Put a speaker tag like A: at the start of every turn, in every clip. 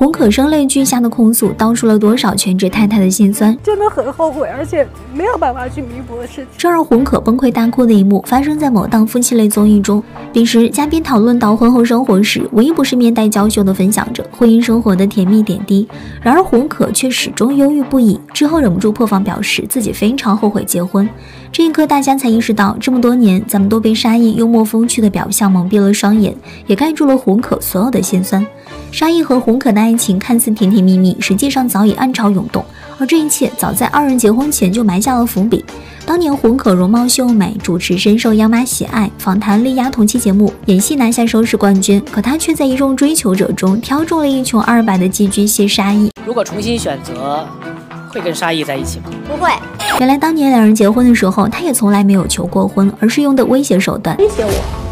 A: 洪可声泪俱下的控诉，道出了多少全职太太的心酸，
B: 真的很后悔，而且没有办法去弥补的事情。
A: 这让洪可崩溃大哭的一幕发生在某档夫妻类综艺中。彼时，嘉宾讨论到婚后生活时，唯一不是面带娇羞地分享着婚姻生活的甜蜜点滴，然而洪可却始终忧郁不已。之后忍不住破防表示自己非常后悔结婚。这一刻，大家才意识到，这么多年咱们都被沙溢幽默风趣的表象蒙蔽了双眼，也盖住了洪可所有的心酸。沙溢和洪可的爱情看似甜甜蜜蜜，实际上早已暗潮涌动，而这一切早在二人结婚前就埋下了伏笔。当年洪可容貌秀美，主持深受央妈喜爱，访谈力压同期节目，演戏拿下收视冠军，可她却在一众追求者中挑中了一穷二白的寄居蟹沙溢。
C: 如果重新选择，会跟沙溢在一起吗？
D: 不会。
A: 原来当年两人结婚的时候，他也从来没有求过婚，而是用的威胁手段。
B: 威胁我，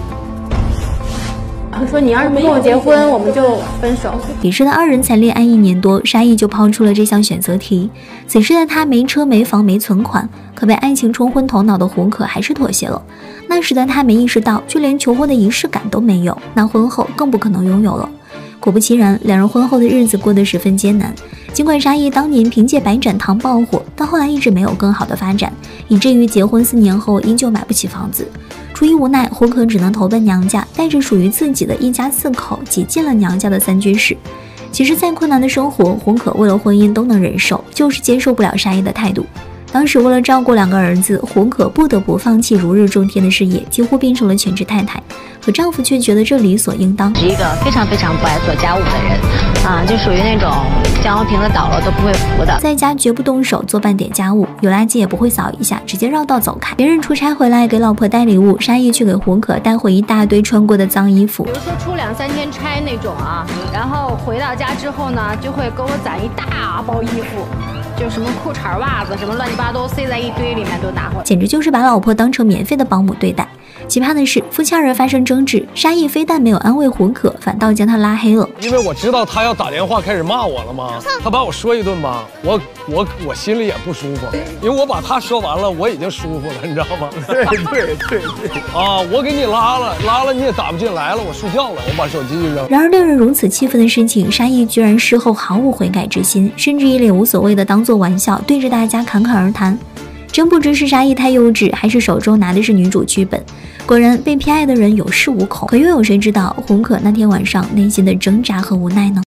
B: 说你要是不跟我结婚，我们就分手。
A: 彼时的二人才恋爱1年多，沙溢就抛出了这项选择题。此时的他没车没房没存款，可被爱情冲昏头脑的洪可还是妥协了。那时的他没意识到，就连求婚的仪式感都没有，那婚后更不可能拥有了。果不其然，两人婚后的日子过得十分艰难。尽管沙溢当年凭借白展堂爆火，但后来一直没有更好的发展，以至于结婚4年后依旧买不起房子。出于无奈，洪可只能投奔娘家，带着属于自己的一家4口挤进了娘家的3居室。其实再困难的生活，洪可为了婚姻都能忍受，就是接受不了沙溢的态度。当时为了照顾2个儿子，洪可不得不放弃如日中天的事业，几乎变成了全职太太。可丈夫却觉得这理所应当。
D: 是一个非常不爱做家务的人啊，就属于那种酱油瓶子倒了都不会扶的，
A: 在家绝不动手做半点家务，有垃圾也不会扫一下，直接绕道走开。别人出差回来给老婆带礼物，沙溢却给洪可带回一大堆穿过的脏衣服。
E: 比如说出2、3天差那种啊，然后回到家之后呢，就会给我攒一大包衣服。就什么裤衩、袜子，什么乱七八糟塞在一堆里面都拿回来，
A: 简直就是把老婆当成免费的保姆对待。奇葩的是，夫妻2人发生争执，沙溢非但没有安慰洪可，反倒将他拉黑了。
F: 因为我知道他要打电话开始骂我了嘛，他把我说一顿吧，我心里也不舒服，因为我把他说完了，我已经舒服了，你知道吗？对啊，我给你拉了你也打不进来了，我睡觉了，我把手机一扔。
A: 然而令人如此气愤的事情，沙溢居然事后毫无悔改之心，甚至一脸无所谓的当作玩笑，对着大家侃侃而谈。真不知是沙溢太幼稚，还是手中拿的是女主剧本。果然被偏爱的人有恃无恐，可又有谁知道洪可那天晚上内心的挣扎和无奈呢？